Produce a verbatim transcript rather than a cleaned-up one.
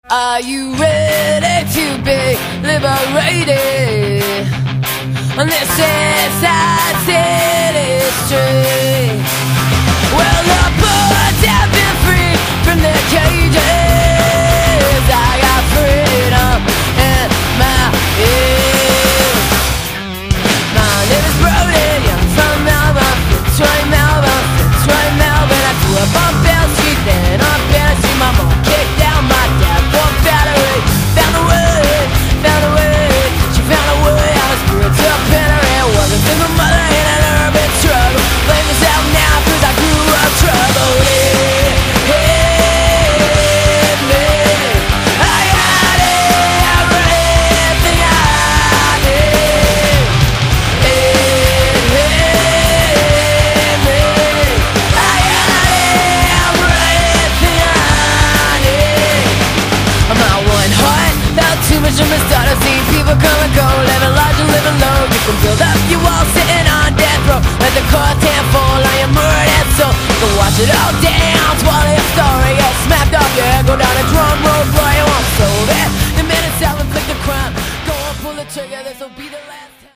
Are you ready to be liberated on this inside city street? Well, the birds have been free from their cages. I got freedom in my ears. My name is Brody, I'm from Melbourne, Fitzroy, Melbourne, Fitzroy, Melbourne. I grew up on Bell Street, then on Bell Street. My mom kicked out my dad for battery. Found a way, found a way. She found a way out of spirits up in her head. Was a single mother in an urban struggle. Blame yourself now, cause I grew up troubled. Hit, hit me. I got everything I need. It hit me. I got everything I need. I'm not one heart, about too much of a start. I've seen people come and go, living large and living low. You can build up your wall sitting on death row. Let the cartel fall on your murdered soul. You can watch it all day